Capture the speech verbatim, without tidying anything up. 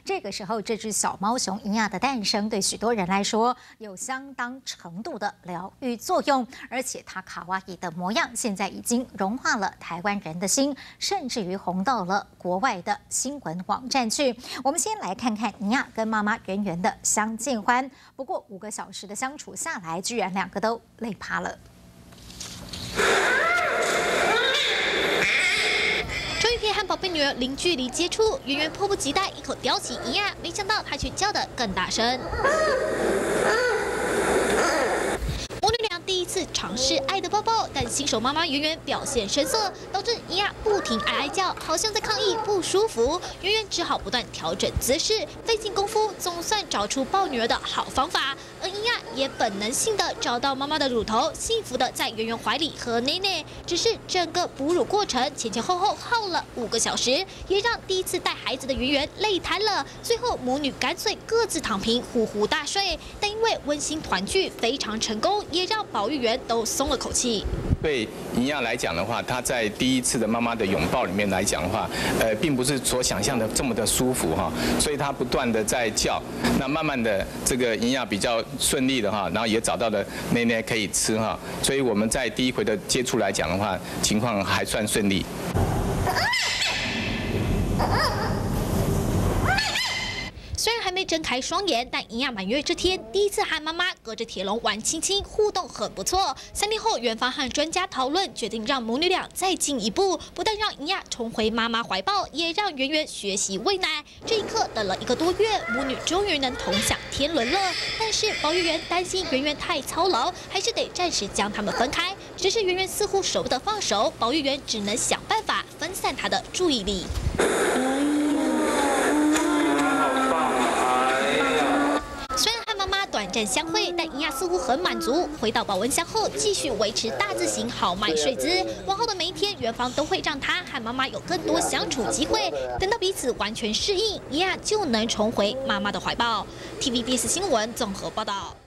这个时候，这只小猫熊银亚的诞生，对许多人来说有相当程度的疗愈作用，而且它卡哇伊的模样，现在已经融化了台湾人的心，甚至于红到了国外的新闻网站去。我们先来看看银亚跟妈妈圆圆的相见欢，不过五个小时的相处下来，居然两个都累趴了。 终于可以和宝贝女儿零距离接触，圆圆迫不及待一口叼起银亚，没想到她却叫得更大声。母女俩第一次尝试爱的抱抱，但新手妈妈圆圆表现生涩，导致银亚不停哀哀叫，好像在抗议不舒服。圆圆只好不断调整姿势，费尽功夫，总算找出抱女儿的好方法。而银亚也本能性的找到妈妈的乳头，幸福的在圆圆怀里喝奶奶。只是整个哺乳过程前前后后耗了五个小时，也让第一次带孩子的圆圆累瘫了。最后母女干脆各自躺平，呼呼大睡。但因为温馨团聚非常成功，也让保育员都松了口气。 对银亚来讲的话，她在第一次的妈妈的拥抱里面来讲的话，呃，并不是所想象的这么的舒服哈，所以她不断的在叫。那慢慢的，这个银亚比较顺利的哈，然后也找到了奶奶可以吃哈，所以我们在第一回的接触来讲的话，情况还算顺利。 虽然还没睁开双眼，但银亚满月这天第一次和妈妈隔着铁笼玩亲亲，互动很不错。三天后，园方和专家讨论，决定让母女俩再进一步，不但让银亚重回妈妈怀抱，也让圆圆学习喂奶。这一刻等了一个多月，母女终于能同享天伦了。但是保育员担心圆圆太操劳，还是得暂时将他们分开。只是圆圆似乎舍不得放手，保育员只能想办法分散她的注意力。 短暂相会，但银亚似乎很满足。回到保温箱后，继续维持大字型豪迈睡姿。往后的每一天，园方都会让她和妈妈有更多相处机会。等到彼此完全适应，银亚就能重回妈妈的怀抱。T V B S 新闻综合报道。